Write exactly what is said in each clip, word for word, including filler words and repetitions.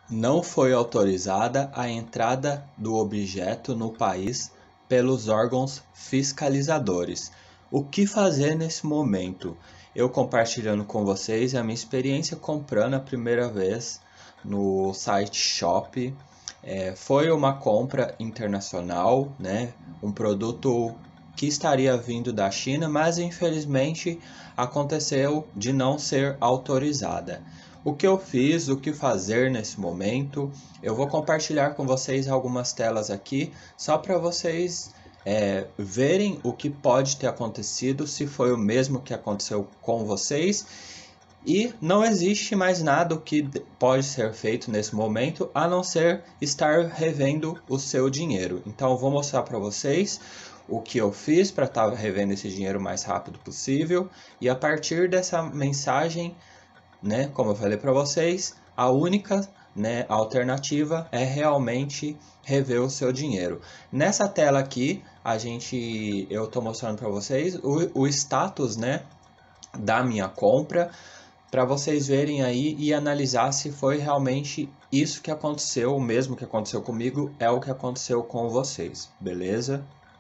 Não foi autorizada a entrada do objeto no país pelos órgãos fiscalizadores. O que fazer nesse momento? Eu compartilhando com vocês a minha experiência comprando a primeira vez no site Shop. É, foi uma compra internacional, né? Um produto que estaria vindo da China, mas infelizmente aconteceu de não ser autorizada. O que eu fiz, o que fazer nesse momento, eu vou compartilhar com vocês algumas telas aqui, só para vocês é, verem o que pode ter acontecido, se foi o mesmo que aconteceu com vocês. E não existe mais nada que pode ser feito nesse momento, a não ser estar revendo o seu dinheiro. Então eu vou mostrar para vocês o que eu fiz para estar revendo esse dinheiro o mais rápido possível. E a partir dessa mensagem, né, como eu falei para vocês, a única, né, alternativa é realmente rever o seu dinheiro. Nessa tela aqui, a gente, eu estou mostrando para vocês o, o status, né, da minha compra, para vocês verem aí e analisar se foi realmente isso que aconteceu, o mesmo que aconteceu comigo, é o que aconteceu com vocês, beleza?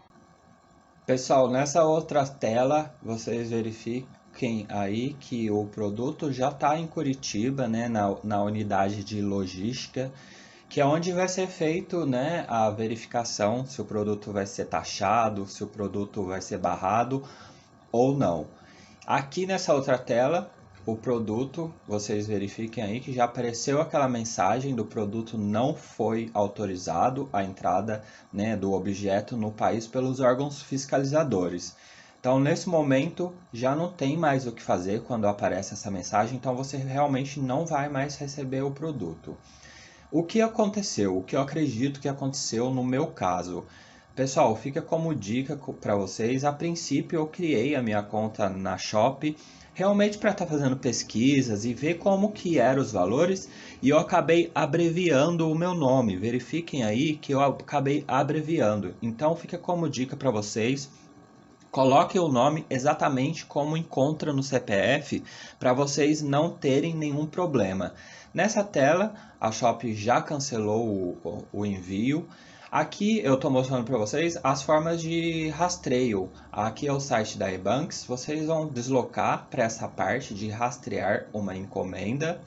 Pessoal, nessa outra tela, vocês verifiquem aí que o produto já está em Curitiba, né, na, na unidade de logística, que é onde vai ser feito, né, a verificação se o produto vai ser taxado, se o produto vai ser barrado ou não. Aqui nessa outra tela, o produto, vocês verifiquem aí que já apareceu aquela mensagem do produto não foi autorizado a entrada, né, do objeto no país pelos órgãos fiscalizadores. Então, nesse momento, já não tem mais o que fazer quando aparece essa mensagem, então você realmente não vai mais receber o produto. O que aconteceu? O que eu acredito que aconteceu no meu caso? Pessoal, fica como dica para vocês. A princípio, eu criei a minha conta na Shop, realmente para estar tá fazendo pesquisas e ver como que eram os valores, e eu acabei abreviando o meu nome. Verifiquem aí que eu acabei abreviando. Então, fica como dica para vocês. Coloque o nome exatamente como encontra no C P F para vocês não terem nenhum problema. Nessa tela, a Shop já cancelou o, o envio. Aqui eu estou mostrando para vocês as formas de rastreio. Aqui é o site da Ebanks. Vocês vão deslocar para essa parte de rastrear uma encomenda.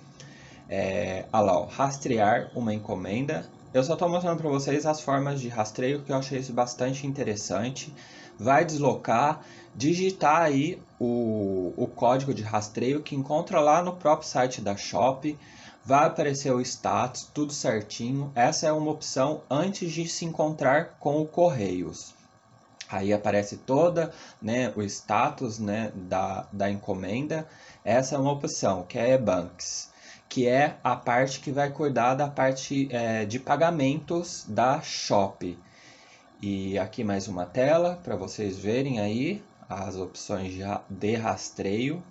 É, olha lá, ó, rastrear uma encomenda. Eu só estou mostrando para vocês as formas de rastreio, que eu achei isso bastante interessante. Vai deslocar, digitar aí o, o código de rastreio que encontra lá no próprio site da Shop. Vai aparecer o status, tudo certinho. Essa é uma opção antes de se encontrar com o Correios. Aí aparece toda, né, o status, né, da, da encomenda. Essa é uma opção, que é Ebanks, que é a parte que vai cuidar da parte é, de pagamentos da Shop. E aqui mais uma tela para vocês verem aí as opções de rastreio.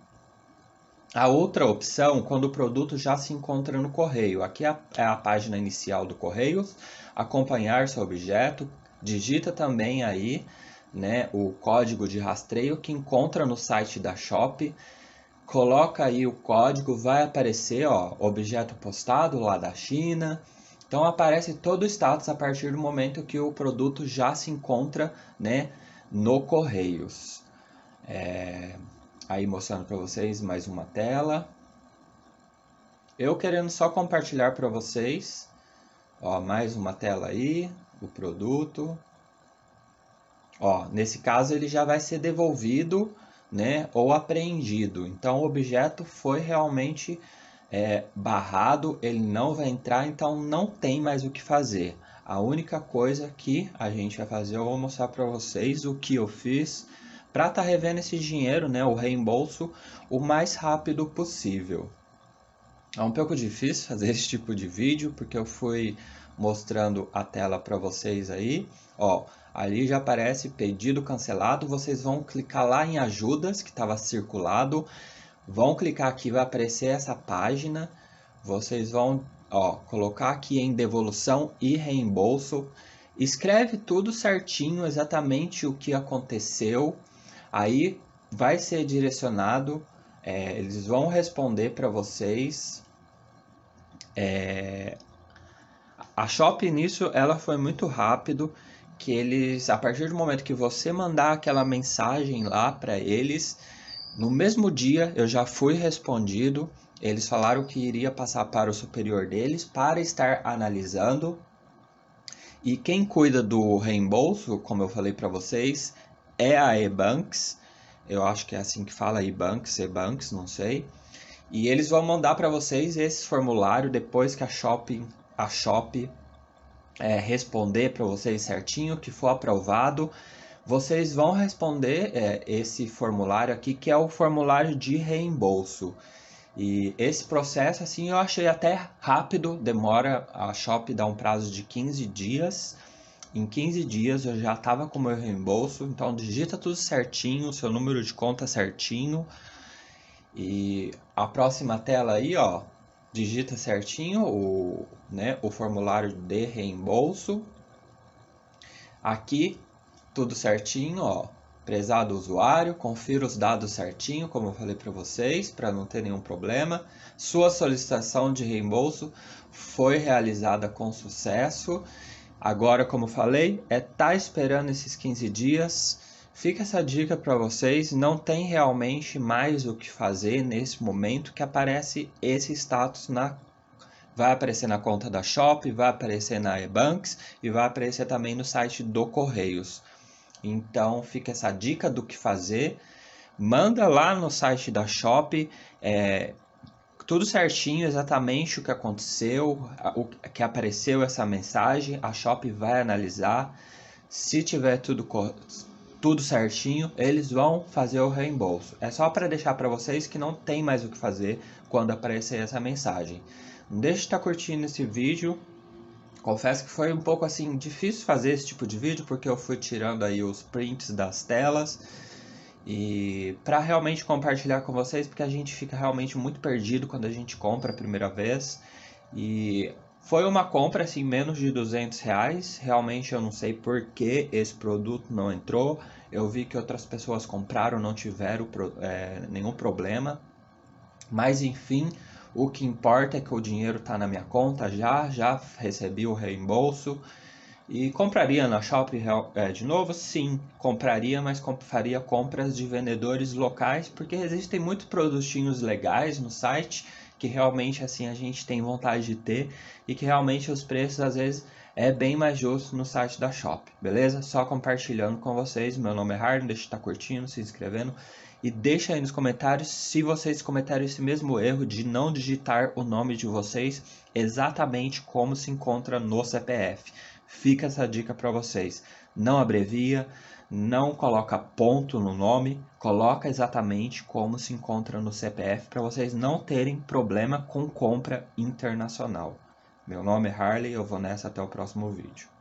A outra opção, quando o produto já se encontra no correio. Aqui é a página inicial do Correios, acompanhar seu objeto, digita também aí, né, o código de rastreio que encontra no site da Shop. Coloca aí o código, vai aparecer, ó, objeto postado lá da China. Então aparece todo o status a partir do momento que o produto já se encontra, né, no Correios. É... Aí mostrando para vocês mais uma tela. Eu querendo só compartilhar para vocês, ó, mais uma tela aí, o produto. Ó, nesse caso ele já vai ser devolvido, né, ou apreendido. Então o objeto foi realmente é, barrado, ele não vai entrar, então não tem mais o que fazer. A única coisa que a gente vai fazer, eu vou mostrar para vocês o que eu fiz para estar tá revendo esse dinheiro, né, o reembolso, o mais rápido possível. É um pouco difícil fazer esse tipo de vídeo, porque eu fui mostrando a tela para vocês aí. Ó, ali já aparece pedido cancelado, vocês vão clicar lá em ajudas, que estava circulado. Vão clicar aqui, vai aparecer essa página. Vocês vão, ó, colocar aqui em devolução e reembolso. Escreve tudo certinho, exatamente o que aconteceu. Aí vai ser direcionado, é, eles vão responder para vocês é, a Shopee nisso, ela foi muito rápido, que eles, a partir do momento que você mandar aquela mensagem lá para eles, no mesmo dia eu já fui respondido. Eles falaram que iria passar para o superior deles para estar analisando. E quem cuida do reembolso, como eu falei para vocês, é a eBanks. Eu acho que é assim que fala, eBanks, eBanks, não sei. E eles vão mandar para vocês esse formulário depois que a Shopee, a Shopee é, responder para vocês certinho, que for aprovado. Vocês vão responder é, esse formulário aqui, que é o formulário de reembolso. E esse processo, assim, eu achei até rápido, demora, a Shopee dá um prazo de quinze dias. Em quinze dias eu já estava com o meu reembolso, então digita tudo certinho, seu número de conta certinho. E a próxima tela aí, ó, digita certinho o, né, o formulário de reembolso. Aqui, tudo certinho, ó. Prezado usuário, confira os dados certinho, como eu falei para vocês, para não ter nenhum problema. Sua solicitação de reembolso foi realizada com sucesso. Agora, como eu falei, é tá esperando esses quinze dias. Fica essa dica para vocês, não tem realmente mais o que fazer nesse momento que aparece esse status na vai aparecer na conta da Shopee, vai aparecer na eBanks e vai aparecer também no site do Correios. Então fica essa dica do que fazer. Manda lá no site da Shopee é, tudo certinho, exatamente o que aconteceu, o que apareceu essa mensagem. A Shopee vai analisar. Se tiver tudo, tudo certinho, eles vão fazer o reembolso. É só para deixar para vocês que não tem mais o que fazer quando aparecer essa mensagem. Não deixe de estar curtindo esse vídeo. Confesso que foi um pouco assim difícil fazer esse tipo de vídeo, porque eu fui tirando aí os prints das telas e para realmente compartilhar com vocês, porque a gente fica realmente muito perdido quando a gente compra a primeira vez. E foi uma compra assim menos de duzentos reais. Realmente eu não sei por que esse produto não entrou. Eu vi que outras pessoas compraram, não tiveram é, nenhum problema. Mas enfim, o que importa é que o dinheiro está na minha conta já, já recebi o reembolso. E compraria na Shopee é, de novo? Sim, compraria, mas faria compras de vendedores locais, porque existem muitos produtinhos legais no site que realmente assim a gente tem vontade de ter e que realmente os preços às vezes é bem mais justo no site da Shopee, beleza? Só compartilhando com vocês. Meu nome é Harley, deixa de estar curtindo, se inscrevendo e deixa aí nos comentários se vocês cometeram esse mesmo erro de não digitar o nome de vocês exatamente como se encontra no C P F. Fica essa dica para vocês. Não abrevia, não coloca ponto no nome, coloca exatamente como se encontra no C P F para vocês não terem problema com compra internacional. Meu nome é Harley, eu vou nessa até o próximo vídeo.